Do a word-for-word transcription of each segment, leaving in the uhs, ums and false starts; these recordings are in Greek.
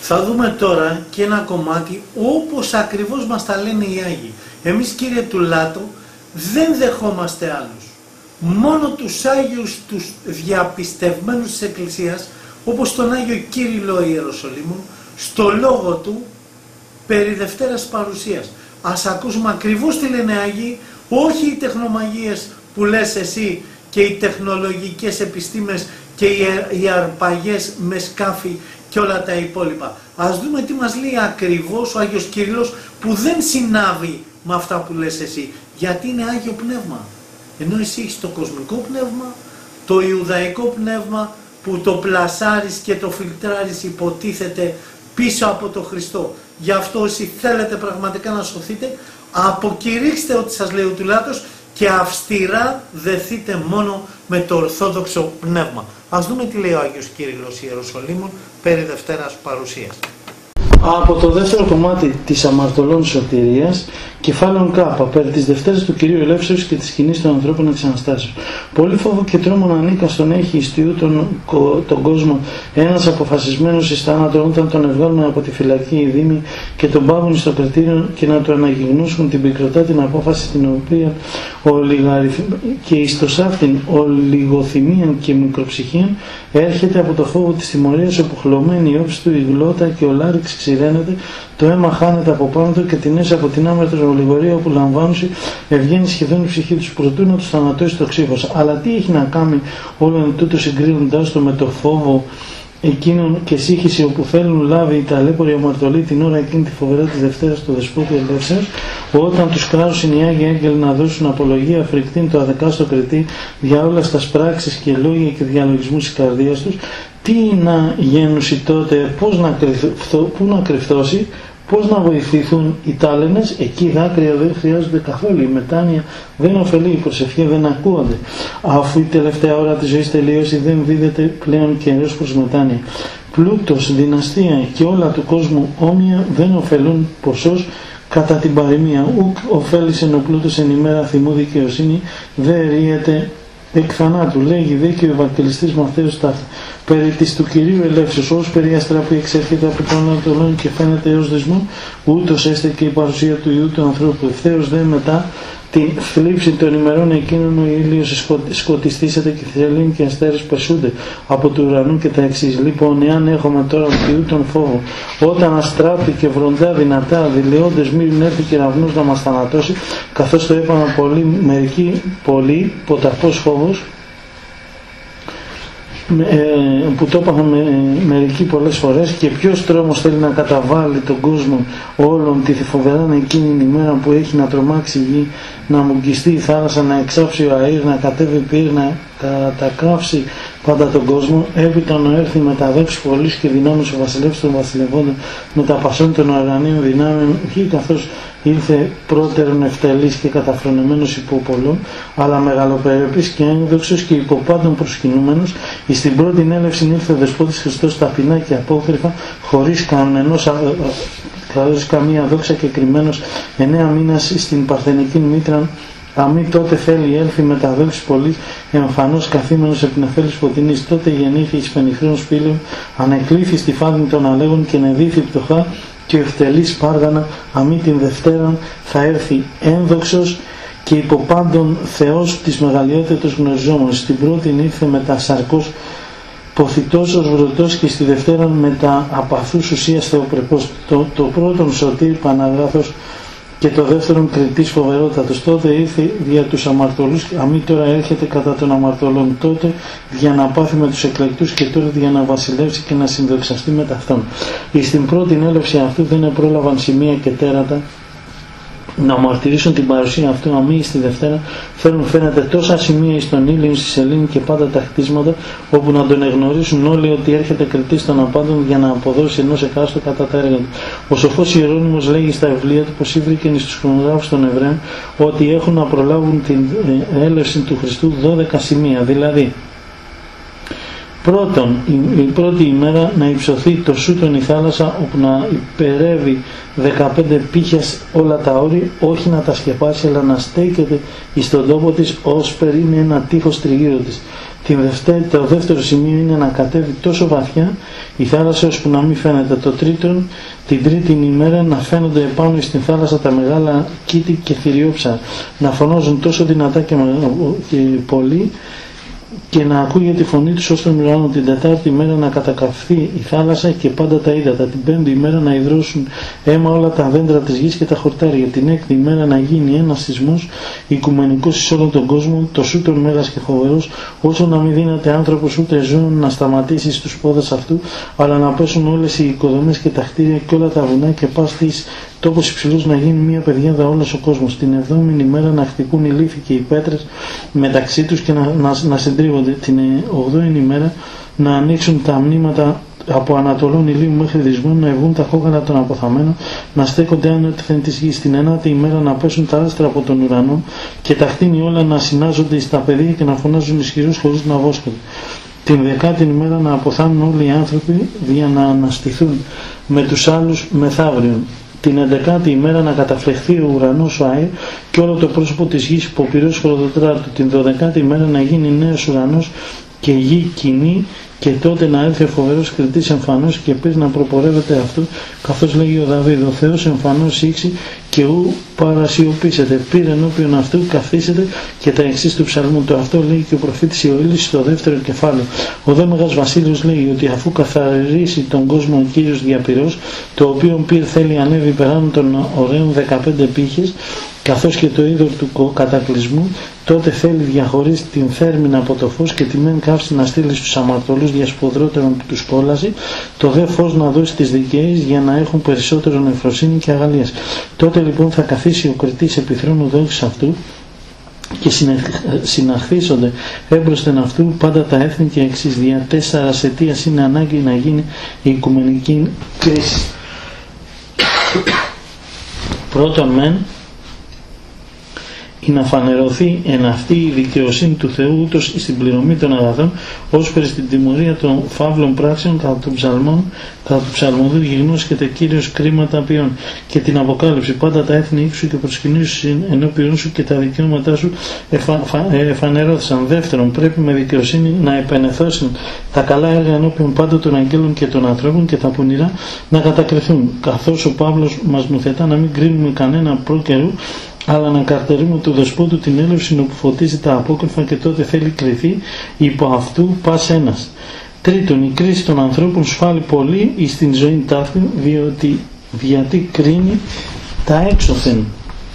Θα δούμε τώρα και ένα κομμάτι όπως ακριβώς μας τα λένε οι Άγιοι. Εμείς, κύριε Τουλάτο, δεν δεχόμαστε άλλους. Μόνο τους Άγιους, τους διαπιστευμένους της Εκκλησίας, όπως τον Άγιο Κύριλλο Ιεροσολύμων, στο λόγο του περί Δευτέρας Παρουσίας. Ας ακούσουμε ακριβώς τι λένε Άγιοι, όχι οι τεχνομαγίες που λες εσύ και οι τεχνολογικές επιστήμες και οι αρπαγές με σκάφη και όλα τα υπόλοιπα. Ας δούμε τι μας λέει ακριβώς ο Άγιος Κύριλλος, που δεν συνάβει με αυτά που λες εσύ, γιατί είναι Άγιο Πνεύμα. Ενώ εσύ έχεις το κοσμικό πνεύμα, το Ιουδαϊκό πνεύμα που το πλασάρεις και το φιλτράρεις, υποτίθεται πίσω από το Χριστό. Γι' αυτό όσοι θέλετε πραγματικά να σωθείτε, αποκηρύξτε ό,τι σας λέει ο Τουλάτος και αυστηρά δεθείτε μόνο με το Ορθόδοξο πνεύμα. Ας δούμε τι λέει ο Άγιος Κύριλλος Ιεροσολύμων περί Δευτέρας Παρουσίας. Από το δεύτερο κομμάτι της αμαρτωλών σωτηρίας, κεφάλαιον Κάπα, περί της Δευτέρας του Κυρίου Ελεύσεως και της σκηνής των ανθρώπων εξ Αναστάσεως. Πολύ φόβο και τρόμο να ανήκα στον έχει εις τιού τον, τον κόσμο ένας αποφασισμένος εις θάνατο, όταν τον ευγάλουν από τη φυλακή οι δήμοι και τον πάβουν στο κρατήριο και να του αναγυγνώσουν την πικροτά την απόφαση την οποία ολιγαριθ... και εις το σάφτην ολιγοθυμίαν και μικροψυχίαν έρχεται από το φόβο της τιμωρίας, όπου χλωμένη η όψη του η γλώτα και ο λάρυξ ξηραίνεται, το αίμα χάνεται από πάνω του και την έσαι από την άμετρο ολιγορία όπου λαμβάνουση ευγαίνει σχεδόν η ψυχή του προτού να του θανατώσει το ξύφος. Αλλά τι έχει να κάνει όλο τούτο συγκρίνοντάς το με το φόβο εκείνων και σύγχυση όπου θέλουν λάβει οι ταλέποροι αμαρτωλοί την ώρα εκείνη τη φοβερά της Δευτέρας του Δεσπότη Ελεύσεως, όταν τους κράζουν οι Άγιοι Άγγελοι να δώσουν απολογία φρικτήν το αδεκάστο κριτή για όλα στα πράξεις και λόγια και διαλογισμούς της καρδίας τους, τι να γένουσει τότε, πώς να κρυφθώ, πού να κρυφθώσει, πώς να βοηθηθούν οι τάλαινες, εκεί δάκρυα δεν χρειάζονται καθόλου, η μετάνοια δεν ωφελεί, η προσευχή δεν ακούγονται. Αφού η τελευταία ώρα της ζωής τελείωσε, δεν δίδεται πλέον καιρός προς μετάνοια. Πλούτος, δυναστεία και όλα του κόσμου όμοια δεν ωφελούν ποσός κατά την παροιμία. Ουκ ωφέλησεν ο πλούτος εν ημέρα θυμού δικαιοσύνη, δεν ρίεται εκ θανάτου. Λέγει δε και ο Ευαγγελιστής Μαθαίος ταύτα. Περί της του Κυρίου Ελεύσεως, ως περί άστρα που εξέρχεται από τον Ανατολών και φαίνεται έως δεσμού, ούτως έστε και η παρουσία του Ιού του ανθρώπου. Ευθέως δε μετά την θλίψη των ημερών εκείνων ο ήλιος σκοτιστήσεται και θρελήν και αστέρες πεσούνται από του ουρανού και τα εξής. Λοιπόν, εάν έχουμε τώρα του τον φόβο, όταν αστράπτει και βροντά δυνατά, δηλαιόντες μύριν έρθει κεραυνός να μας θανατώσει, καθώς το είπαμε πολύ, μερικοί, πολύ, ποταπός φόβος, Ε, που το είπαμε με, ε, μερικοί πολλές φορές, και ποιος τρόμος θέλει να καταβάλει τον κόσμο όλων τη φοβερά εκείνη η ημέρα που έχει να τρομάξει η γη, να μουγκιστεί η θάλασσα, να εξάψει ο αήρ, να κατέβει πύρ, να κατακάψει πάντα τον κόσμο, έπειτα να έρθει με τα δέξι πολλής και δυνάμεις ο βασιλεύς των βασιλευόντων με τα πασών των ουρανίων δυνάμεων, όχι καθώς ήρθε πρώτερον ευτελής και καταφρονεμένος υπό πολλών, αλλά μεγαλοπερεπής και ένδοξος και υπό πάντων προσκυνούμενος. Εις την πρώτη έλευση ήρθε ο Δεσπότης Χριστός ταπεινά και απόκρυφα, χωρίς κανενός χωρίς καμία δόξα και κρυμμένος εννέα μήνας στην παρθενική μήτρα. Αμή τότε θέλει έλθει με τα δόξης πολύ, εμφανώς καθήμενος επ' νεφέλης φωτεινής. Τότε γεννήθη εις πενιχρέων σπήλαιων, ανεκλήθη στη φάδιν των αλέγων και νεδίθη πτωχά και ευτελής πάργανα. Αμή την Δευτέραν θα έρθει ένδοξος και υπό πάντων Θεός της μεγαλειότητος γνωριζόμενος. Στην πρώτη ήρθε με τα σαρκός ποθητός ως βρωτός και στη Δευτέραν με τα απαθούς ουσίας θεοπρεπός. Το, το πρώτον σωτήρ Παναγάθος και το δεύτερον κριτής φοβερότατος. Τότε ήρθε δια τους αμαρτωλούς, αμή τώρα έρχεται κατά των αμαρτωλών. Τότε για να πάθει με τους εκλεκτούς και τώρα για να βασιλεύσει και να συνδοξαστεί με ταυτόν. Εις την πρώτη έλευση αυτού δεν πρόλαβαν σημεία και τέρατα να μαρτυρήσουν την παρουσία αυτού. Αμή στη Δευτέρα φέρουν φαίνεται τόσα σημεία εις τον ήλιο, στη σελήνη και πάντα τα χτίσματα, όπου να τον εγνωρίσουν όλοι ότι έρχεται κριτής των απάντων για να αποδώσει ενός εκάστο κατά τα έργα του. Ο σοφός Ιερώνυμος λέγει στα βιβλία του πως ήβρικεν στους χρονογράφους των Εβραίων ότι έχουν να προλάβουν την έλευση του Χριστού δώδεκα σημεία, δηλαδή πρώτον, η, η πρώτη ημέρα να υψωθεί το σούτον η θάλασσα, όπου να υπερεύει δεκαπέντε πύχες όλα τα όρη, όχι να τα σκεπάσει, αλλά να στέκεται εις τον τόπο της, ως περίμενε ένα τείχος τριγύρω της. Την δευτέ, το δεύτερο σημείο είναι να κατέβει τόσο βαθιά η θάλασσα ώσπου να μην φαίνεται. Το τρίτο, την τρίτη ημέρα να φαίνονται επάνω στην θάλασσα τα μεγάλα κήτη και θηριόψα, να φωνάζουν τόσο δυνατά και, και πολύ και να ακούγεται τη φωνή τους ως τον ουρανό. Την τετάρτη ημέρα να κατακαυθεί η θάλασσα και πάντα τα ύδατα. Την πέμπτη ημέρα να υδρώσουν αίμα όλα τα δέντρα της γης και τα χορτάρια. Την έκτη ημέρα να γίνει ένας σεισμός οικουμενικός σε όλο τον κόσμο, το σούτον μέγας και φοβερός, όσο να μην δύναται άνθρωπος ούτε ζώο να σταματήσει στους πόδες αυτού, αλλά να πέσουν όλες οι οικοδομές και τα κτίρια και όλα τα βουνά και πας της τόπος υψηλός να γίνει μια πεδιάδα όλος ο κόσμος. Την εβδόμη ημέρα να χτυπούν οι λίθοι και οι πέτρες μεταξύ τους και να, να, να συντρίβονται. Την ογδόη ημέρα να ανοίξουν τα μνήματα από Ανατολών ηλίου μέχρι δυσμών, να ευγούν τα κόκαλα των αποθαμένων, να στέκονται άνωθεν της γης. Την ενάτη ημέρα να πέσουν τα άστρα από τον ουρανό και τα χτίνη όλα να συνάζονται στα πεδία και να φωνάζουν ισχυρούς χωρίς να βόσκονται. Την δεκάτη ημέρα να αποθάνουν όλοι οι άνθρωποι για να αναστηθούν με τους άλλους μεθαύριον. Την ενδεκάτη ημέρα να καταφλεχθεί ο ουρανός ο αέρ και όλο το πρόσωπο της γης υποπυρός χρωτοτράτου. Την δωδεκάτη ημέρα να γίνει νέος ουρανός και γη κοινή και τότε να έρθει ο φοβερός κριτής εμφανώς και πες να προπορεύεται αυτό, καθώς λέγει ο Δαβίδ, ο Θεός εμφανώς ήξει και ου παρασιωπήσετε, πήρε ενώπιον αυτού, καθίσετε, και τα εξής του ψαλμού. Το αυτό λέει και ο προφήτης Ιωήλης στο δεύτερο κεφάλαιο. Ο δε Μεγάς Βασίλειος λέει ότι αφού καθαρίσει τον κόσμο ο Κύριος διαπυρός, το οποίο πήρ θέλει ανέβει περάνω των ωραίων δεκαπέντε πύχες, καθώς και το είδωρ του κατακλυσμού, τότε θέλει διαχωρίσει την θέρμην από το φως και τη μεν καύση να στείλει στους αμαρτωλούς διασποδρότερων που τους κόλασε, το δε φως να δώσει τις δικαίες για να έχουν περισσότερο νεφροσύνη και αγαλίας. Τότε λοιπόν θα καθίσει ο κριτής επιθρόνου δόξης αυτού και συναχθήσονται έμπροσθεν αυτού πάντα τα έθνη και εξής. Δια τέσσερας αιτίας είναι ανάγκη να γίνει η οικουμενική κρίση. Πρώτον μεν, ή να φανερωθεί εν αυτή η δικαιοσύνη του Θεού ούτως στην πληρωμή των αγαθών, ως περί στην τιμωρία των φαύλων πράξεων κατά των ψαλμών, κατά του ψαλμοδού γιγνός και τε Κύριος κρίματα ποιών, και την αποκάλυψη πάντα τα έθνη ύψου και προσκυνήσου ενώπιον σου και τα δικαιώματά σου εφα, εφανερώθησαν. Δεύτερον, πρέπει με δικαιοσύνη να επενεθώσουν τα καλά έργα ενώπιον πάντα των αγγέλων και των ανθρώπων και τα πονηρά να κατακριθούν, καθώς ο Παύλος μας νουθετά να μην κρίνουμε κανένα προ καιρού, αλλά να καρτερούμε του δεσπότου την έλευση όπου φωτίζει τα απόκρυφα και τότε θέλει κρυθεί υπό αυτού πας ένας. Τρίτον, η κρίση των ανθρώπων σφάλει πολύ εις την ζωή ταύτη, διότι γιατί κρίνει τα έξωθεν,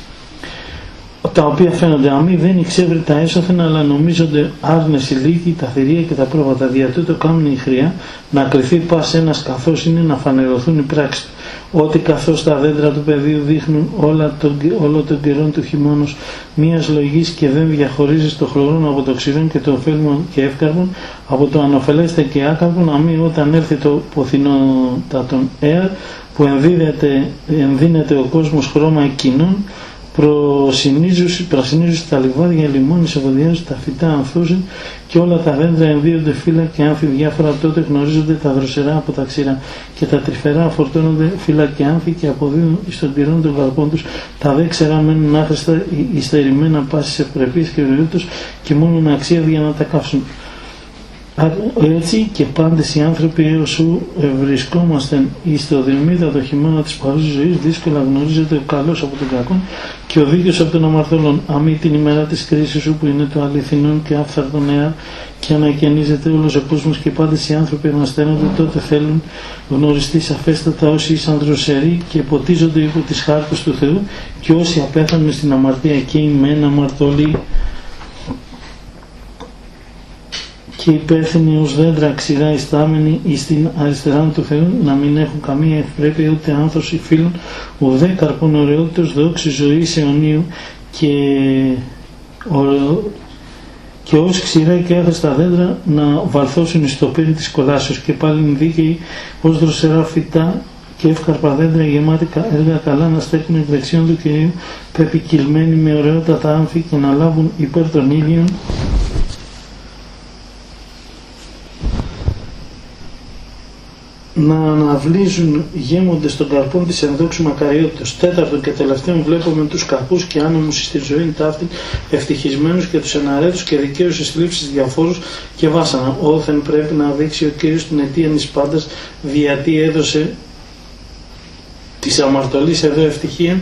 τα οποία φαίνονται αμή, δεν εξεύρει τα έσωθεν, αλλά νομίζονται άρνες οι λίγοι, τα θηρία και τα πρόβατα. Δια τούτο κάνουν η χρειά να κρυθεί πας ένας, καθώς είναι να φανερωθούν οι πράξεις. Ότι καθώς τα δέντρα του πεδίου δείχνουν όλα τον, όλο τον καιρό του χειμώνος μίας λογής και δεν διαχωρίζεις το χλωρόν από το ξηρόν και το ωφέλιμο και εύκαρπον, από το ανοφελέστε και άκαρπον, αμή όταν έρθει το ποθηνότατον αέρ που ενδύνεται, ενδύνεται ο κόσμος χρώμα εκείνων, πρασινίζουν τα λιβάδια, λιμόνι, σεβοδιάζουν τα φυτά, ανθούσουν και όλα τα δέντρα ενδύονται φύλλα και άμφι διάφορα, τότε γνωρίζονται τα δροσερά από τα ξηρά και τα τρυφερά φορτώνονται φύλλα και άμφι και αποδίδουν στον τυρών των καρπών τους. Τα δε ξερά μένουν άχρηστα, υστερημένα πάσης ευπρεπής και βεβαιότητος και μόνον αξία για να τα καύσουν. Έτσι και πάντες οι άνθρωποι έως σου βρισκόμαστε στο διομήδατο χειμώνα της παρούσης ζωής, δύσκολα γνωρίζεται ο καλός από τον κακό και ο δίκαιος από τον αμαρτωλόν. Αμή την ημέρα της κρίσης σου που είναι το αληθινόν και άφθαρτο νέα και ανακαινίζεται όλος ο κόσμος και πάντες οι άνθρωποι ανασταίνονται, τότε θέλουν γνωριστεί σαφέστατα όσοι ήσαν δροσεροί και ποτίζονται υπό τις χάρτες του Θεού και όσοι απέθανουν στην αμαρτία και οι μεν αμαρτωλοί και υπεύθυνοι ως δέντρα ξηρά ιστάμενοι εις την αριστερά του Θεού, να μην έχουν καμία ευπρέπεια ούτε άνθωση φίλων, ουδέ καρπών ωραιότητος, δόξη ζωής αιωνίου και, και ως ξηρά και άχρηστα δέντρα να βαλθώσουν εις το πύρι της κολάσεως και πάλι δίκαιοι ως δροσερά φυτά και εύκαρπα δέντρα γεμάτη έργα καλά να στέκουν εκ δεξιών του Κυρίου, πεπικυλμένοι με ωραιότατα άμφη και να λάβουν υπέρ των ήλιων να αναβλύζουν γέμοντες των καρπών της ενδόξου μακαριότητος. Τέταρτον και τελευταίον βλέπουμε τους κακούς και άνομους στη ζωή ταύτην ευτυχισμένους και τους εναρέτους και δικαίους στις θλίψεις διαφόρους και βάσανα. Όθεν πρέπει να δείξει ο Κύριος την αιτίαν εις πάντας, διατί έδωσε της αμαρτωλής εδώ ευτυχία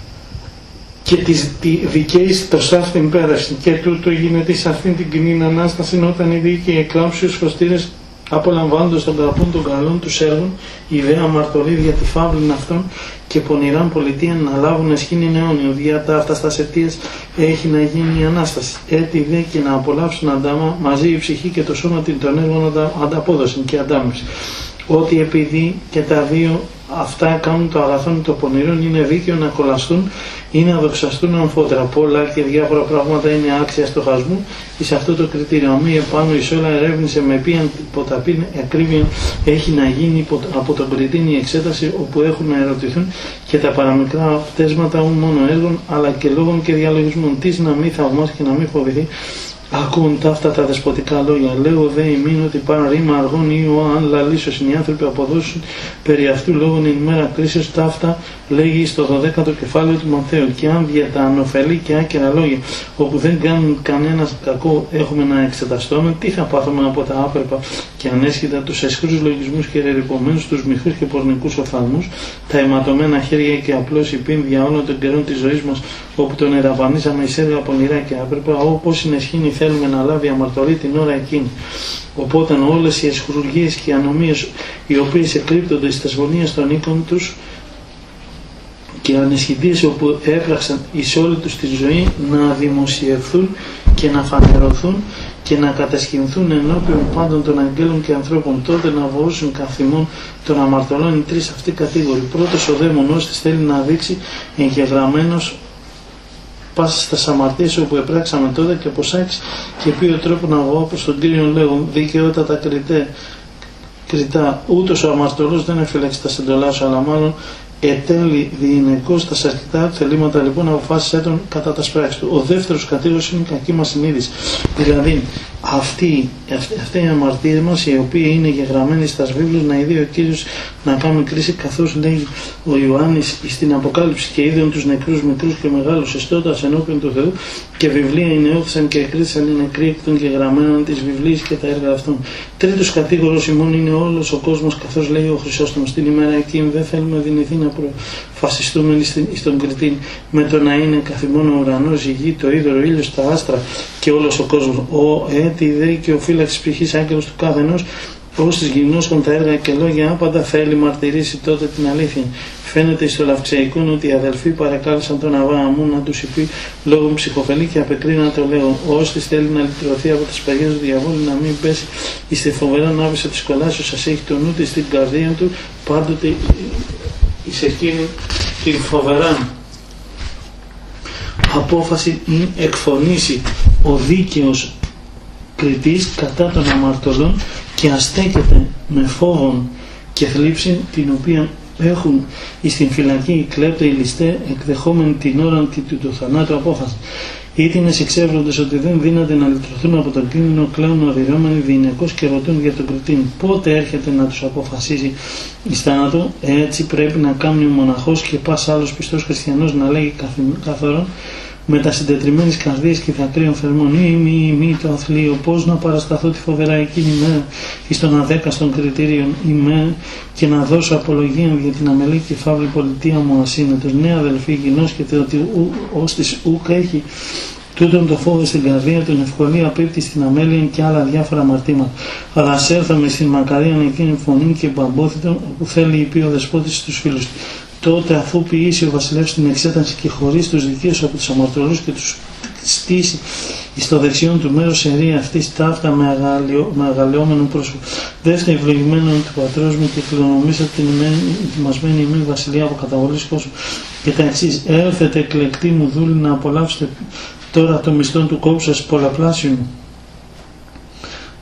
και της δικαίης το σάφτην πέραση. Και τούτο γίνεται σε αυτήν την κοινή Ανάσταση όταν οι δίκαιοι εκλάμψιους φωστήρες απολαμβάνοντας τον καρπόν των καλών τους έργων, η δε αμαρτωλή δια τη φαύλην αυτών και πονηράν πολιτεία να λάβουν εσχήνην αιώνιο, δια τα αυτά στα αιτίας έχει να γίνει η Ανάσταση. Έτσι δε και να απολαύσουν αντάμα μαζί η ψυχή και το σώμα την των έργων ανταπόδοση και αντάμευση. Ότι επειδή και τα δύο αυτά κάνουν το αγαθόν το πονηρόν, είναι δίκαιο να κολλαστούν ή να δοξαστούν αμφότερα. Πολλά και διάφορα πράγματα είναι άξια στοχασμού εις αυτό το κριτήριο. Μη επάνω εις όλα ερεύνησε με ποιαν ποταπήν ακρίβεια έχει να γίνει από τον κριτήν η εξέταση, όπου έχουν να ερωτηθούν και τα παραμικρά πτέσματα ούν μόνο έργων, αλλά και λόγων και διαλογισμών. Τι να μην θαυμάσει και να μην φοβηθεί ακούν ταύτα τα δεσποτικά λόγια. Λέω δε ημίν ότι παν ρήμα αργών ή ο αν λαλήσος οι άνθρωποι αποδώσουν περί αυτού λόγων εν ημέρα κρίσεως ταύτα λέγει στο δωδέκατο κεφάλαιο του Ματθαίου. Και αν δια τα ανοφελή και άκερα λόγια όπου δεν κάνουν κανένα κακό έχουμε να εξεταστούμε, τι θα πάθουμε από τα άπερπα και ανέσχυτα τους αισχρούς λογισμούς και ρερυπωμένους, τους μυχρούς και πορνικούς οφθαλμούς, τα αιματωμένα χέρια και απλώς υπήν δια όλων των καιρών της ζωής μας, όπου τον εδαπανίσαμε εις έργα πονηρά και άπερπα, όπως συνεσχήνει θέλουμε να λάβει αμαρτωλή την ώρα εκείνη. Οπότε όλες οι αισχρουργίες και οι ανομίες οι οποίες εκρύπτονται στις γωνίες των οίκων τους και ανεσχυντίες όπου έπραξαν εις όλη τους τη ζωή να δημοσιευθούν και να φανερωθούν και να κατασχυνθούν ενώπιον πάντων των αγγέλων και ανθρώπων, τότε να βοούσουν καθημών των αμαρτωλών οι τρεις αυτοί κατήγοροι. Πρώτος ο δαίμονος της θέλει να δείξει εγγεγραμμένος πάσα στα αμαρτίες όπου επράξαμε τότε και ποσάξει και ποιο τρόπο να βγω όπως τον Κύριον λέγον δικαιότατα κριτέ, κριτά, ούτως ο αμαρτωλός δεν εφυλάξει τα συντολά σου, αλλά μάλλον ετέλει διηνεκώς τα σαρκιτά θελήματα, λοιπόν αποφάσισε τον κατά τα σπράξεις του. Ο δεύτερος κατήγορος είναι η κακή μας συνείδηση. Δηλαδή αυτή, αυτή, αυτή η αμαρτία μας, η οποία είναι γεγραμμένη στα βίβλους, να ειδεί ο Κύριος να κάνουμε κρίση, καθώς λέει ο Ιωάννης στην Αποκάλυψη και είδαν τους νεκρούς μικρούς και μεγάλους εστώτας ενώπιον του Θεού και βιβλία ενεώθησαν και εκρίθησαν οι νεκροί εκ των γεγραμμένων της βιβλίας και τα έργα αυτών. Τρίτος κατήγορος ημών είναι όλος ο κόσμος, καθώς λέει ο Χρυσόστομος την ημέρα εκείνη δεν θέλουμε δυνηθεί να προφασιστούμε στον κριτήν με το να είναι καθημόν ο ουρανός, η γη, το είδωρο, ο ήλιος, τα άστρα και όλος ο κόσμος. Ο έτη δε και ο φύλαξης ψυχής άγγελος του κάθε ενός, ως της γυμνώσκων τα έργα και λόγια άπαντα θέλει μαρτυρήσει τότε την αλήθεια. Φαίνεται στο Λαυξαϊκόν ότι οι αδελφοί παρακάλεσαν τον Αβρααμού να τους είπε λόγω ψυχοφελή και απεκρίνα το λέω. Ώστις θέλει να λυτρωθεί από τις παγιές του διαβόλου, να μην πέσει στη φοβερά νάβησα της κολάσεως, σας έχει το νου της στην καρδία του πάντοτε εις εκείνη την φοβερά απόφαση ή εκφωνήσει ο δίκαιος κριτής κατά των αμαρτωλών και αστέκεται με φόβον και θλίψη την οποία έχουν εις την φυλακή οι κλέπτοι οι ληστέ εκδεχόμενοι την ώρα του θανάτου απόφαση. Ήτινες εξεύροντες ότι δεν δύναται να λυτρωθούν από τον κίνδυνο κλαίουν οδηρώμενοι διηνεκώς και ρωτούν για τον κριτήν πότε έρχεται να τους αποφασίσει εις θάνατο. Έτσι πρέπει να κάνει ο μοναχός και πας άλλος πιστός χριστιανός να λέγει καθαρόν με τα συντετριμμένης καρδίας και δακρύων θερμών ή μη, μη το αθλείο, πώς να παρασταθώ τη φοβερά εκείνη μέρα εις των αδέκαστων κριτήριων ημέρα και να δώσω απολογία για την αμελή και φαύλη πολιτεία μου ασύνετος. Ναι αδελφοί, γινώσκεται ότι ως της ούκ έχει τούτον το φόβο στην καρδία, τον ευκολία πίπτει στην αμέλεια και άλλα διάφορα αμαρτήματα. Αλλά ας έρθαμε στην μακαρία εκείνη φωνή και μπαμπόθητον που θέλει πει ο δεσπότης στους φίλους του. Τότε αφού ποιήσει ο βασιλεύς την εξέταση και χωρίς τους δικαίους από τους αμαρτωλούς και τους στήσει εις το δεξιόν του μέρος ερεία αυτής ταύτα με, αγαλιο, με αγαλαιόμενο πρόσωπο. Δεύτερο ευλογημένον του πατρός μου και κληρονομήσατε την ετοιμασμένη ημί βασιλεία από καταβολής κόσμου. Και τα εξής, έρθετε εκλεκτοί μου δούλοι να απολαύσετε τώρα το μισθό του κόψου σας πολλαπλάσιον.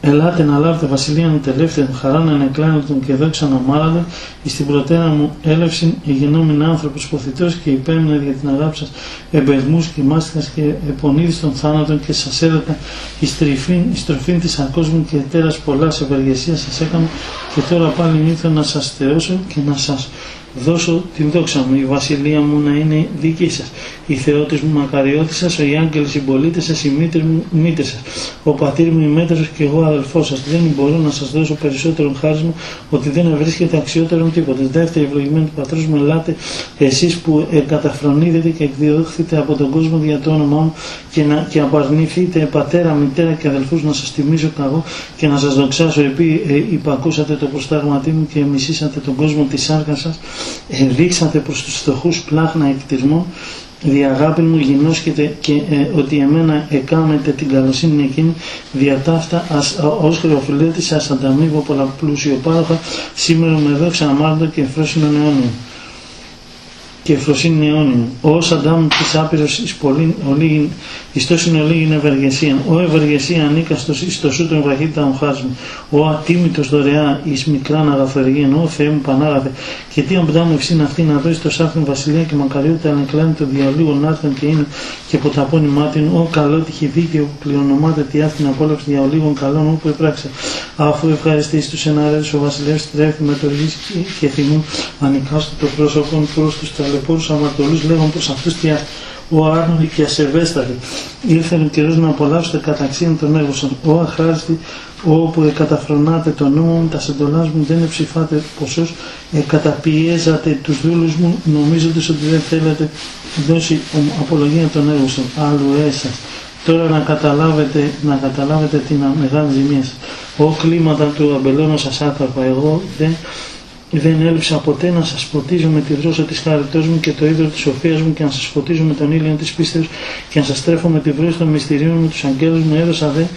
Ελάτε να λάβετε βασιλείαν τελεύθεν, χαρά να ενεκλάνετον και δόξα να μάρατε, εις την προτέρα μου έλευσιν εγινόμην άνθρωπος ποθητός και υπέμεινε για την αγάπη σας εμπεδμούς και μάστιγας και επονίδης των θάνατων και σας έδωκα εις τροφήν της αρκός μου και τέρας πολλάς ευεργεσίας σας έκανα και τώρα πάλι ήρθα να σας θεώσω και να σας δώσω την δόξα μου, η βασιλεία μου να είναι δική σας, η θεότης μου μακαριώτης σας, οι άγγελοι συμπολίτες σας, η μήτρη μου μήτρη σας, ο πατήρ μου ημέτερος και εγώ αδελφός σας. Δεν μπορώ να σας δώσω περισσότερον χάρισμα, ότι δεν βρίσκεται αξιότερον τίποτε. Δεύτερη ευλογημένη του πατρός μου, ελάτε εσείς που καταφρονείτε και εκδιώχθητε από τον κόσμο δια το όνομά μου και, να, και απαρνηθείτε πατέρα, μητέρα και αδελφούς, να σας τιμήσω καγώ και να σας δοξάσω, επί ε, υπακούσατε το προστάγματί μου και μισήσατε τον κόσμο της σάρκας σας. Δείξατε προς τους φτωχούς πλάχνα εκτιρμό, δι' αγάπη μου γινώσκετε και ε, ότι εμένα εκάμετε την καλοσύνη εκείνη, δια ταύτα ως χρεοφιλέτης σας ανταμείβω πολλά πλούσιο πάροχα, σήμερα με δόξα αμάρτω και εφρόσινον αιώνιο. Και εφροσύνη αιώνιου. Ο Αντάμ της άπειρος εις πολλήν ολίγην, εις τόσην ολίγην ευεργεσίαν. Ο ευεργεσία ανήκαστος εις το σου τον βραχύτητα οχάσμου. Ο ατίμητος δωρεά εις μικράν αγαθοεργίαν. Ο Θεέ μου πανάγαθε. Και τι αμπτά μου ευσύν αυτή να δώσει το σάφιν βασιλεία και μακαριότητα ανεκλάνει το διαολίγων άρθεν και είναι και ποταπώνει μάτιν. Ο καλότυχη δίκαιο που πληρονομάται τη άφθην απόλαυση διαολίγων καλών όπου επράξε. Αφού ευχαριστήσει τους εναρέτους ο βασιλεύς τρέφει με το ργής και θυμούν ανικάστο το πρόσωπο προς τους ταλαιπώρους αμαρτωλούς λέγον προς αυτούς τι ο άρνοδοι και ασεβέστατοι. Ήρθε ο καιρός να απολαύσετε καταξίαν των έργων. Ο αχάριστοι, όπου καταφρονάτε τον νόμο μου, τα εντολάς μου δεν εψηφάτε ποσός, ε, καταπιέζατε τους δούλους μου, νομίζοντας ότι δεν θέλετε δώσει απολογία των έργων σας. Άλλου έσας. Τώρα να καταλάβετε, να καταλάβετε την μεγάλη ζημία σας. Ο κλίματα του αμπελώνω σας άταρπα, εγώ δεν Δεν έλειψα ποτέ να σας φωτίζω με τη δρόσα της χαριτός μου και το ίδιο της σοφίας μου και να σας φωτίζω με τον ήλιο της πίστεως και να σας τρέφω με τη βρόση των μυστηρίων μου τους αγγέλους μου έδωσα δε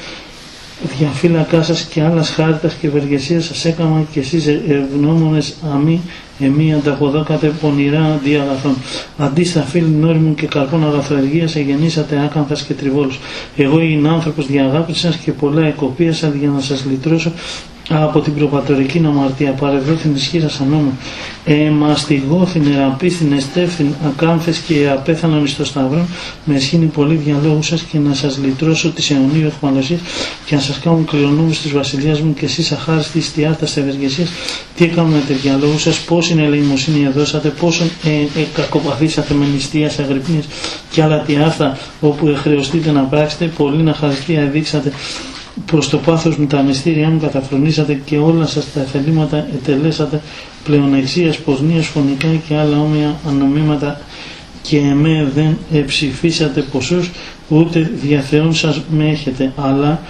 διαφύλακά σας και άλλας χάριτας και ευεργεσίας σας έκανα και εσείς ευγνώμονες αμή εμεί ανταποδόκατε πονηρά αντί αγαθών. Αντί στα φίλοι νόριμων και καρπών αγαθοεργίας εγεννήσατε άκανθας και τριβόλους. Εγώ είμαι άνθρωπος διαγάπης σας και πολλά εκοπίασα για να σας λυτρώσω από την προπατορική αμαρτία. Παρευρώθην ισχύρα σαν νόμο. Ε, μαστιγώθην, εραπίστην, εστέφθην, ακάμφες και απέθανον εις το σταυρό. Με εσχύνει πολύ διαλόγου σας και να σας λυτρώσω της αιωνίου εχμαλωσίας και να σας κάνω κληρονόμους της βασιλείας μου και εσείς αχάριστοι εις τιάρτας ευεργεσίας. Τι έκανατε διαλόγου σας, πόσην ελεημοσύνη εδώσατε, πόσον ε, ε, κακοπαθήσατε με νηστείας, αγρυπνίας και άλλα τιάρτα όπου χρεωστείτε να πράξετε, πολύ να χαριστία εδείξατε. Προς το πάθος μου τα μυστήριά μου καταφρονήσατε και όλα σας τα εθελήματα ετελέσατε πλεονεξίας, ποσνίας, φωνικά και άλλα όμοια ανομήματα και εμέ δεν εψηφίσατε ποσούς ούτε δια Θεόν σας με έχετε, αλλά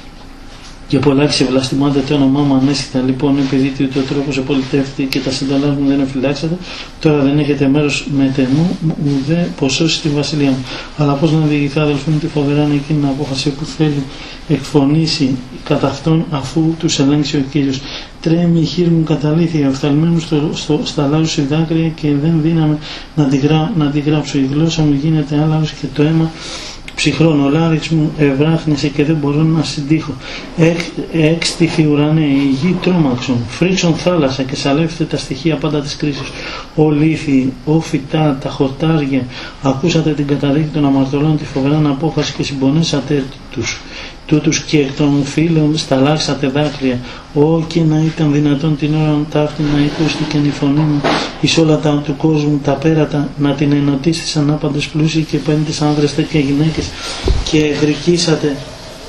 και πολλά ξεβλαστημάτε το όνομά μου ανέσχυτα. Λοιπόν, επειδή το τρόπο σε πολιτεύτη και τα συνταλάς μου δεν εφυλάξατε, τώρα δεν έχετε μέρος με τεμού, ουδέ ποσώσει στη βασιλεία μου. Αλλά πώς να διηγηθά, αδελφοί μου, τη φοβερά είναι εκείνη την απόφαση που θέλει εκφωνήσει κατά αυτόν αφού τους ελέγξει ο Κύριος. Τρέμει η χείρ μου καταλήθεια, οφθαλμένου στο, στο, στα λάους η δάκρυα και δεν δύναμε να τη, γρά, να τη γράψω. Η γλώσσα μου γίνεται άλαος και το αίμα ψυχρόν, ο λάρix μου ευράχνησε και δεν μπορώ να συντύχω. Έξτιχοι ουρανέ, η γη τρόμαξον, φρίξον θάλασσα και σαλεύτε τα στοιχεία πάντα της κρίσης. Ο λίθι, ο φυτά, τα χορτάρια, ακούσατε την καταδίκη των αμαρτωλών, τη φοβερά απόφαση και συμπονέσατε τους. Τούτους και εκ των φίλων σταλάξατε δάκρυα. Ω και να ήταν δυνατόν την ώρα ταύτη να ακούστηκε η φωνή μου εις όλα τα του κόσμου τα πέρατα, να την ενωτίστησαν άπαντες πλούσιοι και πέμπτες άνδρες και γυναίκες και γρικήσατε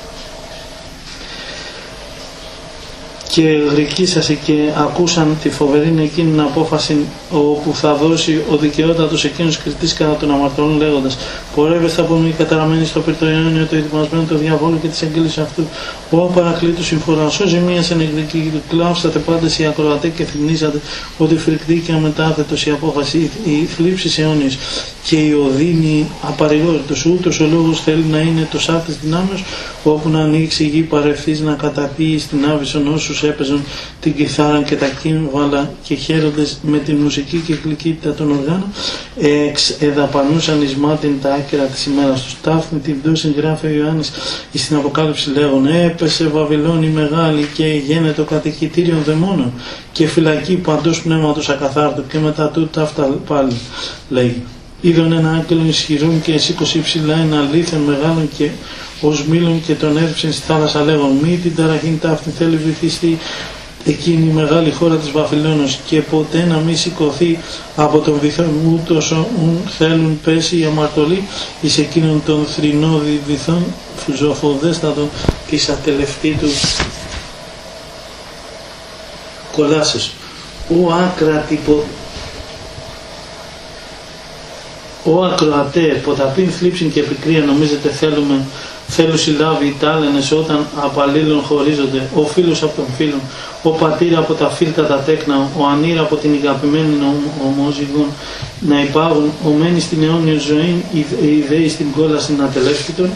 και γρικήσασε και ακούσαν τη φοβερή εκείνη την απόφαση όπου θα δώσει ο δικαιότατος εκείνος κριτής κατά των αμαρτωλών λέγοντας πορεύεσθε από μη καταραμένη στο πυρτοϊόνιο το ετοιμασμένο το διαβόλου και της εγγύλης αυτού. Ο παρακλήτους συμφοράς, ο ζημίας εν εκδική, κλάψατε πάντες οι ακροατές και θυμνήσατε ότι φρικτή και αμετάθετος η απόφαση, η θλίψη αιώνιες και η οδύνη απαρηγόρητος. Ούτως ο λόγος θέλει να είναι το σάρτης δυνάμεως όπου να ανοίξει η γη παρευθύς να καταπίει στην άβυσον όσους τους έπαιζαν την κιθάρα και τα κύμβαλα και χαίροντες με τη μουσική και γλυκύτητα των οργάνων, εξ εδαπανούσαν εις μάτιν τα άκυρα της ημέρας τους. Ταύθμη την πτώση γράφει ο Ιωάννης στην Αποκάλυψη λέγον, έπεσε Βαβυλώνη μεγάλη και γένετο κατοικητήριον δαιμόνων και φυλακή παντός πνεύματος ακαθάρτου, και μετά τούτα αυτά πάλι λέγει. Είδον ένα άγγελο ισχυρόν και εσήκωσε ψηλά ένα αλήθεν μεγάλον και ως μήλον και τον έριψεν στη θάλασσα λέγον, μη την ταραχήν ταύτη θέλει βυθιστεί εκείνη η μεγάλη χώρα της Βαβυλώνος και ποτέ να μη σηκωθεί από τον βυθόν, ούτως ουν θέλουν πέσει η αμαρτωλή εις εκείνον τον θρηνώδη βυθόν φουζοφοδέστατον της ατελευτή του κολάσεως. Ο άκρατη πο... Ο ακροατέ, ποταπήν θλίψην και πικρία νομίζετε θέλουμε, θέλουν συλλάβει οι τάλαινες όταν απαλλήλων χωρίζονται, ο φίλος από τον φίλον, ο πατήρ από τα φίλτα τα τέκνα, ο ανήρ από την αγαπημένη ομόζυγον, να υπάγουν, ο μένει στην αιώνια ζωή, οι δέοι στην κόλαση να τελεύκητον,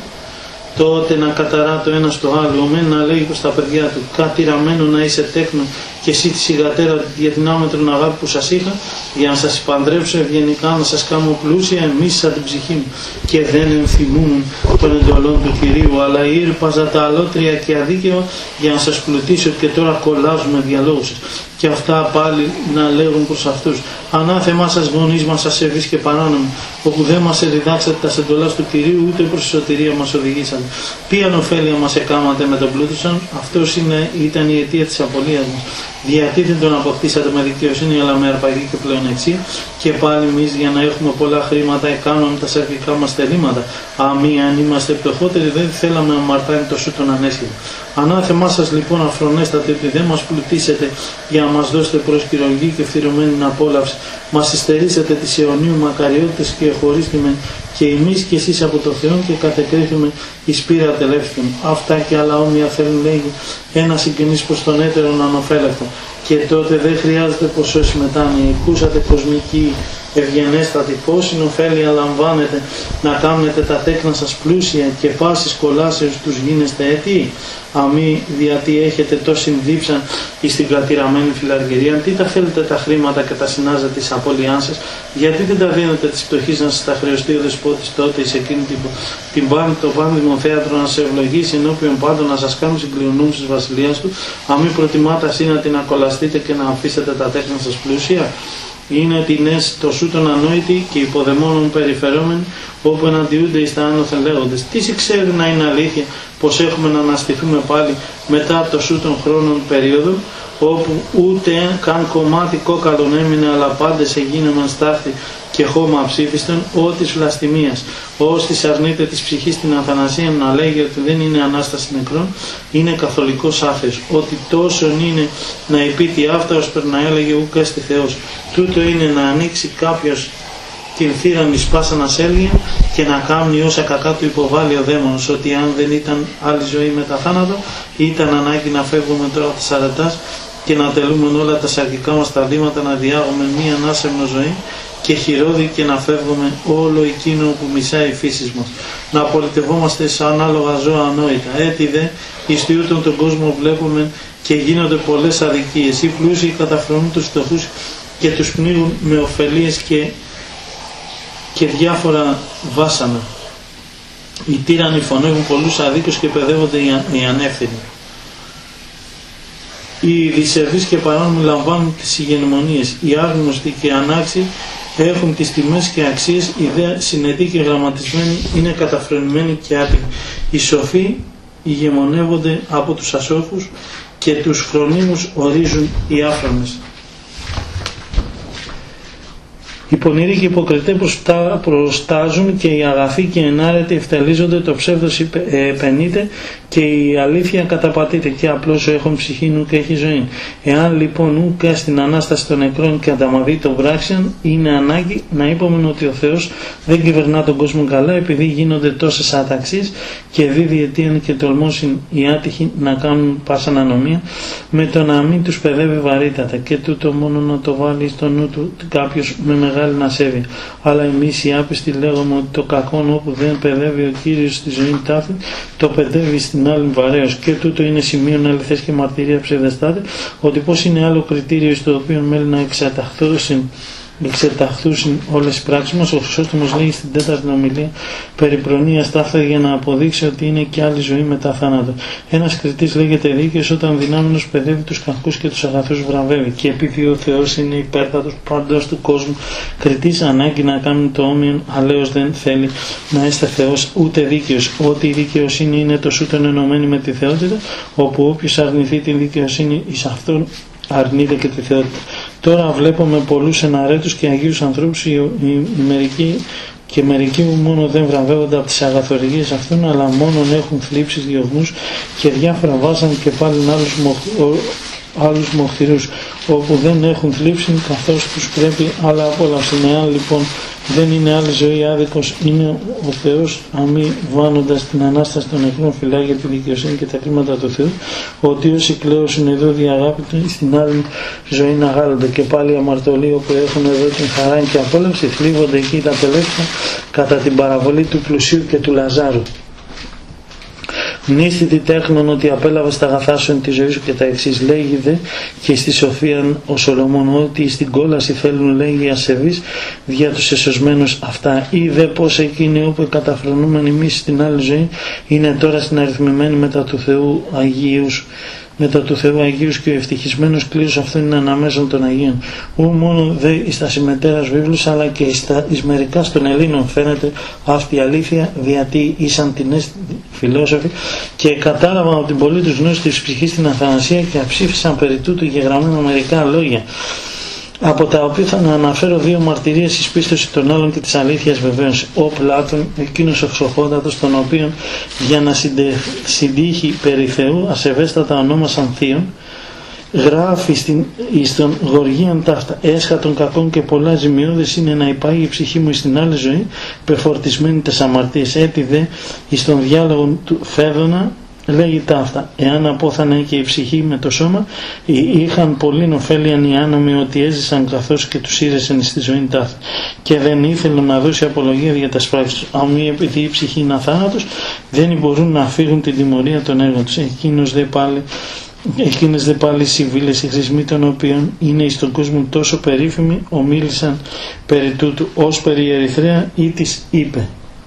τότε να καταρά το ένα στο άλλο, ο μεν να λέει προς τα παιδιά του, κάτι ραμμένο να είσαι τέκνο και εσύ τη σιγατέρα για την άμετρον αγάπη που σας είχα, για να σας παντρέψω ευγενικά, να σας κάνω πλούσια, εμείς σαν την ψυχή μου. Και δεν ενθυμούν των εντολών του Κυρίου, αλλά ήρπαζα τα αλότρια και αδίκαιο για να σας πλουτίσω, και τώρα κολλάζουμε διαλόγους σας. Και αυτά πάλι να λέγουν προς αυτούς, ανάθεμά σας γονείς μας ασεβείς και παράνομοι, όπου δεν μας εδιδάξατε τα εντολάς του Κυρίου, ούτε προς τη σωτηρία μας οδηγήσατε. Ποιαν ωφέλεια μας εκάματε με τον πλούτο σας, αυτός είναι, ήταν η αιτία της απολίας μας. Γιατί δεν τον αποκτήσατε με δικαιοσύνη, αλλά με αρπαγή και πλεονεξία, και πάλι εμείς για να έχουμε πολλά χρήματα εκάνουμε τα σαρκικά μας θελήματα. Αμή, αν είμαστε πτωχότεροι, δεν θέλαμε να μαρτάνει το σου τον ανέσχετο. Ανάθεμά σας λοιπόν αφρονέστατε ότι δεν μας πλουτίσετε για να μας δώσετε προσκυρογή και φθηρωμένη απόλαυση. Μας υστερήσετε τις αιωνίου μακαριότητες και εχωρίστημεν, και εμείς και εσείς από το Θεό και κατεκρίθουμε εις πείρα τελεύθυν. Αυτά και άλλα όμοια θέλουν λέγει ένα συγγενής προς τον έτερον ανοφέλευτο. Και τότε δεν χρειάζεται ποσόση μετάνοια. Εκούσατε κοσμική ευγενέστατη πόση ωφέλεια λαμβάνετε να κάνετε τα τέκνα σας πλούσια και πάσης κολάσεως τους γίνεστε έτοιοι. Αμή διότι έχετε τόσην δίψαν εις την κατηραμένη φιλαργυρία, τι τα θέλετε τα χρήματα και τα συνάζετε εις απώλειάν σας, γιατί δεν τα δίνετε της πτωχής να σας τα χρεωστεί ο δεσπότης τότε εις εκείνη την, την πάνη, το πάνδημο θέατρο να σε ευλογήσει ενώπιον πάντων να σας κάνουν συγκληρονούμους της βασιλείας του, αμή προτιμάτε εσύ να την ακολαστείτε και να αφήσετε τα τέκνα σας πλούσια. Είναι τινές το σούτον ανόητοι και υποδαιμόνων περιφερόμενοι, όπου εναντιούνται εις τα άνωθεν λέγοντες. Τι σε ξέρει να είναι αλήθεια πως έχουμε να αναστηθούμε πάλι μετά το σούτον χρόνων περίοδο, όπου ούτε καν κομμάτι κόκαλον έμεινε, αλλά πάντες εγίνεμαν στάχτη και χώμα ψήφιστον, ό της βλαστημίας, ως της αρνείται της ψυχής την αθανασία να λέγει ότι δεν είναι Ανάσταση νεκρών, είναι καθολικός άθεος, ότι τόσον είναι να υπήτη αυτά ώσπερ να έλεγε ουκ έστι Θεός. Τούτο είναι να ανοίξει κάποιος την θύραν εις πάσαν ασέλγεια και να κάνει όσα κακά του υποβάλλει ο δαίμονος, ότι αν δεν ήταν άλλη ζωή μετά θάνατο, ήταν ανάγκη να φεύγουμε τώρα από τις αρετάς και να τελούμε όλα τα σαρκικά μας ταλήματα, να διάγουμε μία ανάσεμνο ζωή και χειρόδι και να φεύγουμε όλο εκείνο που μισάει η φύση μας. Να απολυτευόμαστε σαν ανάλογα ζώα ανόητα. Έτσι δε, εις τούτον τον κόσμο βλέπουμε και γίνονται πολλές αδικίες. Οι πλούσιοι καταφρονούν τους φτωχούς και τους πνίγουν με ωφελίες και, και διάφορα βάσανα. Οι τύρανοι φωνεύουν πολλούς αδίκους και παιδεύονται οι ανεύθυνοι. Οι δισερδείς και παράνομοι λαμβάνουν τις ηγεμονίες. Οι άγνωστοι και ανάξιοι έχουν τις τιμές και αξίες. Οι δε συνετοί και γραμματισμένοι είναι καταφρονημένοι και άτιμοι. Οι σοφοί ηγεμονεύονται από τους ασόφους και τους φρονίμους ορίζουν οι άφρονες. Οι πονηροί και οι υποκριτές προστάζουν και οι αγαθοί και ενάρετοι ευτελίζονται, το ψεύδος επενείται και η αλήθεια καταπατείται, και απλώς ο έχουν ψυχή νου και έχει ζωή. Εάν λοιπόν ούκα στην Ανάσταση των νεκρών και ανταμαβεί των πράξεων, είναι ανάγκη να είπαμε ότι ο Θεός δεν κυβερνά τον κόσμο καλά, επειδή γίνονται τόσες αταξίες και δίδει αιτίαν και τολμώσιν οι άτυχοι να κάνουν πάσαν ανομία, με το να μην τους παιδεύει βαρύτατα, και τούτο μόνο να το βάλει στο νου του κάποιος με μεγάλη ασέβεια. Αλλά εμείς οι άπιστοι λέγουμε ότι το κακό όπου δεν παιδεύει ο Κύριος στη ζωή τάφη, το παιδεύει στην στην άλλη βαρέως, και τούτο είναι σημείον αληθές και μαρτυρία ψευδεστάται, ότι πως είναι άλλο κριτήριο στο οποίο μέλη να εξαταχθούσουν εξεταχθούσουν όλες οι πράξεις μας. Ο Χρυσόστομος λέγει στην τέταρτη ομιλία περί προνοίας ταύτα για να αποδείξει ότι είναι και άλλη ζωή μετά θάνατο. Ένας κριτής λέγεται δίκαιος όταν δυνάμενος παιδεύει τους κακούς και τους αγαθούς βραβεύει, και επειδή ο Θεός είναι υπέρτατος παντός του κόσμου, κριτής ανάγκη να κάνουν το όμοιον, αλέος δεν θέλει να είστε Θεός ούτε δίκαιος. Ότι η δικαιοσύνη είναι το σούτον ενωμένη με τη θεότητα, όπου όποιος αρνηθεί την δικαιοσύνη εις αυτόν αρνείται και τη θεότητα. Τώρα βλέπουμε πολλούς εναρέτους και αγίους ανθρώπους, οι, οι, οι μερικοί και μερικοί μόνο δεν βραβεύονται από τις αγαθορυγίες αυτών, αλλά μόνον έχουν θλίψεις, διωγμούς και διάφορα βάζαν και πάλι άλλους, μοχ, άλλους μοχθηρούς, όπου δεν έχουν θλίψη καθώς τους πρέπει, αλλά απόλαυση. Εάν λοιπόν δεν είναι άλλη ζωή άδικος, είναι ο Θεός αμή βάνοντας την Ανάσταση των νεκρών φυλάει για τη δικαιοσύνη και τα κρίματα του Θεού, ότι όσοι κλαίωσουν εδώ διαγάπητοι στην άλλη ζωή να γάλλονται. Και πάλι οι αμαρτωλοί όπου έχουν εδώ την χαρά και απόλαυση θλίβονται εκεί τα πελέκια κατά την παραβολή του πλουσίου και του Λαζάρου. Μνήστητη τέχνον ότι απέλαβε στα αγαθά σου εν τη ζωή σου και τα εξής. Λέγει δε και στη σοφία ο Σολομών ότι στην κόλαση θέλουν, λέγει, ασεβείς δια τους εσωσμένους αυτά. Ή δε πως εκείνοι όπου καταφρονούμενοι εμείς στην άλλη ζωή είναι τώρα στην αριθμημένη μετά του Θεού Αγίους. Μετά του Θεού Αγίους και ο ευτυχισμένος κλήρος αυτόν είναι αναμέσων των Αγίων. Ού μόνο δε εις τα συμμετέρας βίβλους, αλλά και εις, τα, εις μερικά των Ελλήνων φαίνεται αυτή η αλήθεια, διότι ήσαν την φιλόσοφοι και κατάλαβαν από την πολλή τους γνώση της ψυχής στην αθανασία και αψήφισαν περί τούτου γεγραμμένα μερικά λόγια, από τα οποία θα αναφέρω δύο μαρτυρίες εις πίστοση των άλλων και της αλήθειας βεβαίως. Ο Πλάτων, εκείνος ο ξοχότατος, τον οποίον για να συντύχει περί Θεού ασεβέστατα ονόμασαν θείων, γράφει στην, στον Γοργίαν ταύτα, έσχα των κακών και πολλά ζημιώδες είναι να υπάγει η ψυχή μου στην άλλη ζωή, πεφορτισμένη τες αμαρτίες. Έτι δε εις τον διάλογο του Φέδωνα λέγει ταύτα, εάν απόθανε και η ψυχή με το σώμα, είχαν πολλήν ωφέλιαν οι άνομοι ότι έζησαν καθώς και τους ήρεσαν στη ζωή ταύτα, και δεν ήθελαν να δώσει απολογία για τα σπράξεις τους. Αν μη επειδή η ψυχή είναι αθάνατος, δεν μπορούν να φύγουν την τιμωρία των έργων τους. Εκείνος δε πάλι Εκείνες δε πάλι συμβίλες οι χρησμοί των οποίων είναι εις τον κόσμο τόσο περίφημοι, ομίλησαν περί τούτου ως περί Ερυθρέα ή της είπε.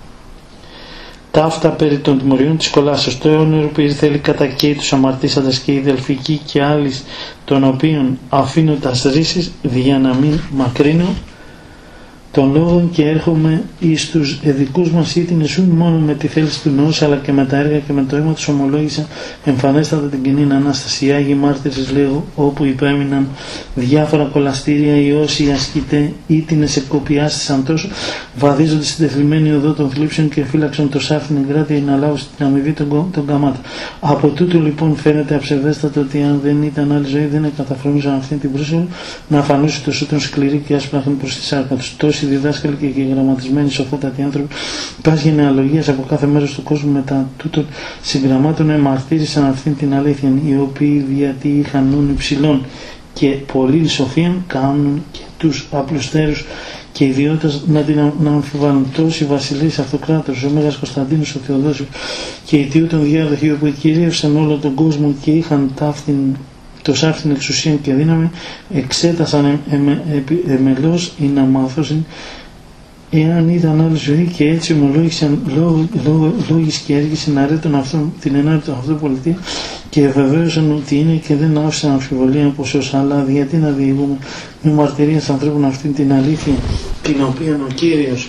Ταύτα περί των τιμωριών της κολάσεως. Το αιώνερο που ήρθε κατακαίει τους αμαρτήσαντες και οι δελφικοί και άλλοι, των οποίων αφήνοντας ρίσεις δια να μην μακρύνω των λόγων, και έρχομαι εις τους εδικούς μας ήτινες σουν μόνο με τη θέληση του νόους, αλλά και με τα έργα και με το αίμα τους ομολόγησαν εμφανέστατα την κοινή Ανάσταση. Οι Άγιοι Μάρτυρες, λέγω, όπου υπέμειναν διάφορα κολαστήρια, οι όσοι ασκητέ ήτινες εκκοπιάστησαν τόσο, βαδίζονται στην τεθλιμμένη οδό των θλίψεων και φύλαξαν το σάφιν εγκράτεια να λάβουν στην αμοιβή των, των καμάτων. Από τούτου λοιπόν φαίνεται αψευδέστατο ότι αν δεν ήταν άλλη ζωή, δεν καταφρονούσαν αυτή την πρόσωπο να αφανούσε το σούτον σκληρή και άσπραχν προς τη σάρκα τους. Τόσοι διδάσκαλοι και γραμματισμένοι σοφότατοι άνθρωποι πας γενεαλογίας από κάθε μέρος του κόσμου μετά τούτων συγγραμμάτων εμαρτύρησαν αυτήν την αλήθεια, οι οποίοι γιατί είχαν νουν υψηλών και πολύ σοφίαν κάνουν και τους απλουστέρους και ιδιώτες να την να αμφιβάλλουν. Τόσοι βασιλείς αυτοκράτορες, ο Μέγας Κωνσταντίνος, ο Θεοδόσιος και οι τιού των διάδοχοι, όπου κυρίευσαν όλο τον κόσμο και είχαν ταύτην το σάφτην εξουσία και δύναμη, εξέτασαν εμελώς ή να μάθωσαν εάν ήταν άλλη ζωή, και έτσι ομολόγησαν λόγεις και έργοι συναρέτων αυτών την ενάρετο αυτό πολιτεία, και βεβαίωσαν ότι είναι και δεν άφησαν αμφιβολία από σως. Αλλά γιατί να διηγούμε με μαρτυρίες ανθρώπων αυτήν την αλήθεια, την οποία ο Κύριος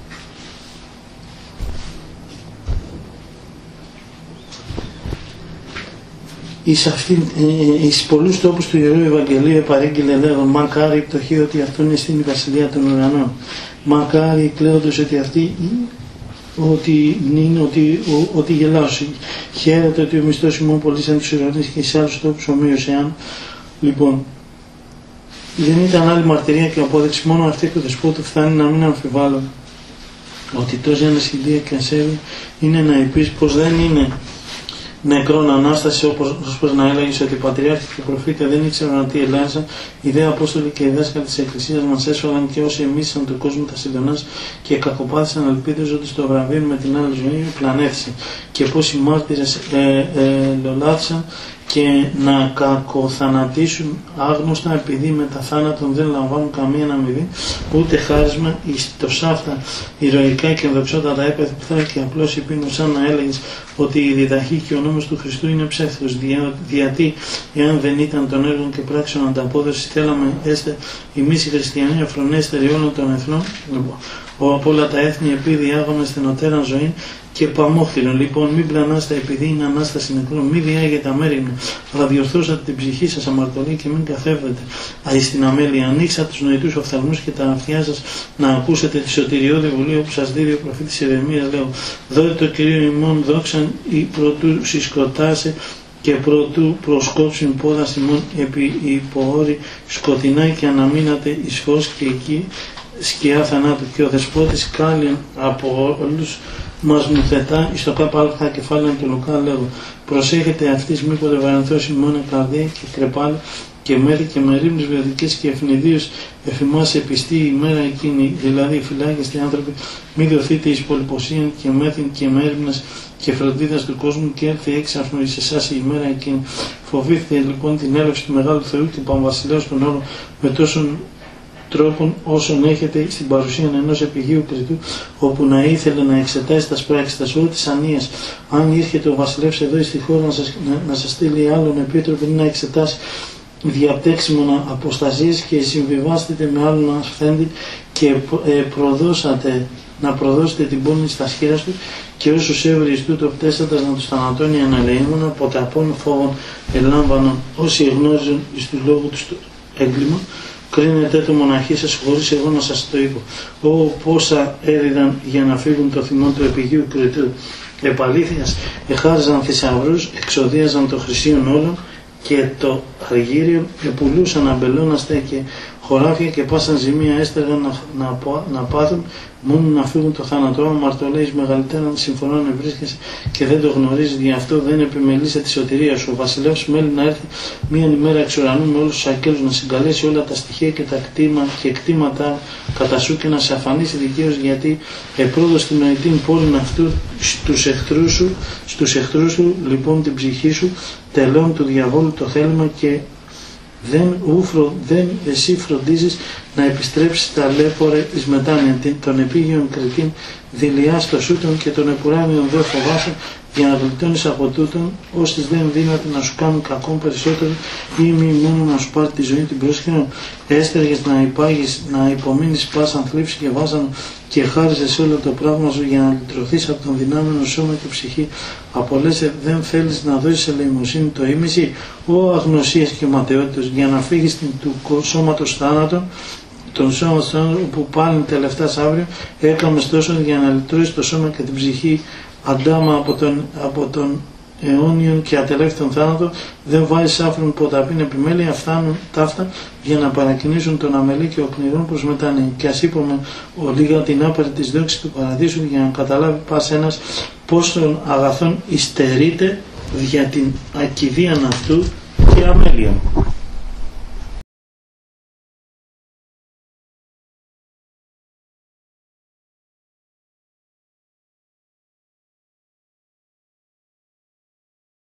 εις, αυτήν, ε, εις πολλούς τόπους του Ιερού Ευαγγελίου επαρήγγειλε λέγον, μακάρι η πτωχή ότι αυτό είναι στην βασιλεία των ουρανών. Μακάρι κλαίοντος ότι αυτή ότι, ότι, ότι γελάσου. Χαίρεται ότι ο μισθός ημών πολλής εν τους ουρανείς και σε άλλους τόπους ομοίως εάν. Λοιπόν, δεν ήταν άλλη μαρτυρία και απόδειξη, μόνο αυτή του δεσπότου φτάνει να μην αμφιβάλλω ότι τόση ανασχηδία και ασέβεια είναι να υπείς πως δεν είναι νεκρών Ανάσταση, όπως, όπως να έλεγες ότι οι πατριάρχοι και οι προφήτες δεν ήξεραν τι ελάχισαν, οι δε Απόστολοι και οι δάσκαλοι της Εκκλησίας μας έσφαλαν και όσοι εμίσησαν του κόσμου τα συντονάς και κακοπάθησαν ελπίδες ότι στο βραβείο με την άλλη ζωή πλανέθησε και πως οι μάρτυρες ε, ε, λολάθησαν και να κακοθανατήσουν άγνωστα επειδή με τα θάνατον δεν λαμβάνουν καμία αμοιβή ούτε χάρισμα εις τοσά αυτά ηρωικά και ενδοξότατα έπαιθη που θα και απλώς υπήνουν σαν να έλεγες ότι η διδαχή και ο νόμος του Χριστού είναι ψεύτικος, δια, γιατί εάν δεν ήταν των έργων και πράξεων ανταπόδοση θέλαμε έστε εμείς οι χριστιανοί αφρονέστεροι όλων των εθνών ο από όλα τα έθνη επειδή άγωνα στενοτέραν ζωή και παμόχθηρον. Λοιπόν, μην πλανάστε επειδή είναι ανάσταση νεκρών, μην διάγετε αμέριμνα, αλλά διορθώσατε την ψυχή σας αμαρτωλή και μην καθεύδετε αι στην αμέλεια. Ανοίξατε τους νοητούς οφθαλμούς και τα αυτιά σας να ακούσετε τη σωτηριώδη βουλή όπου σας δίδει ο προφήτης Ιερεμίας, λέω, δότε το Κυρίο ημών δόξαν ή πρωτού συσκοτάσε και πρωτού προσκόψουν πόδας ημών επί υποόρη σκοτεινά και αναμείνατε εις φως και εκεί σκιά θανάτου και ο δεσπότης κάλλιον από όλους μας νουθετά εις το κάπα κεφάλαιο του Λουκά λέγω προσέχετε αυτής μήποτε βαρανθώσει μόνο καρδία και κρεπάλ και μέρη και μερίμνες βιωτικές και ευνηδίως εφημάς επιστή η μέρα εκείνη, δηλαδή φυλάγεστε άνθρωποι μη διωθείτε εις πολυποσίαν και μέθην και μέριμνας και φροντίδας του κόσμου και έρθει έξαφνο εις εσάς η ημέρα εκείνη. Φοβήθητε λοιπόν την έλευση του Μεγάλου Θεού και Παμβασιλέως των όρων με τόσον τρόπον όσον έχετε στην παρουσία ενός επιγείου κριτού όπου να ήθελε να εξετάσει τα πράξεις τα σώου της ανίας. Αν ήρχεται ο βασιλεύς εδώ στη χώρα να σας, να, να σας στείλει άλλον επίτροπο ή να εξετάσει διαπτέξιμον αποστασίες και συμβιβάστηκε με άλλον ασθέντη και ε, προδώσατε να προδώσετε την πόνη στα σχήρας του και όσους έβρι εις τούτο πτέστατας να τους θανατώνει αναλεήμωνα από τα απόν φόβων ελάμβανον όσοι εγνώριζαν εις τους λόγους του έγκλημα. Κρίνετε το μοναχή σας χωρίς εγώ να σας το είπω. Ω πόσα έδιδαν για να φύγουν το θυμό του επιγείου κριτού. Επαλήθειας εχάριζαν θησαυρούς, εξοδίαζαν το χρυσίον όλων και το αργύριο επουλούσαν αμπελώναστε και χωράφια και πάσαν ζημία έστεργαν να, να, να πάθουν μόνο να φύγουν το θάνατο. Αμαρτωλέεις μεγαλύτεραν συμφωνώ να βρίσκεσαι και δεν το γνωρίζει, γι' αυτό δεν επιμελείσαι τη σωτηρία σου. Ο βασιλεύς μέλει να έρθει μίαν ημέρα εξ ουρανού με όλους τους αγγέλους να συγκαλέσει όλα τα στοιχεία και τα κτήμα και κτήματα κατά σου και να σε αφανίσει δικαίως γιατί επρόδωσε την νοητήν πόλην αυτού στους εχθρούς σου, στους εχθρούς σου λοιπόν την ψυχή σου τελών του διαβόλου το θέλημα και δεν, ουφρο, δεν εσύ φροντίζεις να επιστρέψεις τα λέπορε εις μετάνοια των επίγειων κριτήν δηλιάς το σούτων και των επουράνιων δε φοβάσαι για να γλιτώνεις από τούτον όσοι δεν δύναται να σου κάνουν κακόν περισσότερο ή μη μόνο να σου πάρει τη ζωή την πρόσχερον έστεργες να υπάγεις, να υπομείνεις πάσαν θλίψη και βάζαν και χάριζες όλο το πράγμα σου για να λυτρωθείς από τον δυνάμενο σώμα και ψυχή. Απολέσαι δεν θέλεις να δώσεις ελεημοσύνη το ήμιση, ο αγνωσίας και ματαιότητος για να φύγεις του σώματος θάνατον τον σώμα που πάλι τελευταίας αύριο έκαμες τόσο για να λυτρώσεις το σώμα και την ψυχή αντάμα από τον, από τον αιώνιον και ατελεύθερον θάνατο, δεν βάζεις άφρον ποταπήν επιμέλεια, φτάνουν ταύτα για να παρακινήσουν τον αμελή και ο πνηρόν προς μετάνοια. Και ας είπαμε ο λίγα την άπαρη της δόξης του παραδείσου για να καταλάβει πας ένας πόσων αγαθών υστερείται δια την ακηδίαν αυτού και αμέλεια.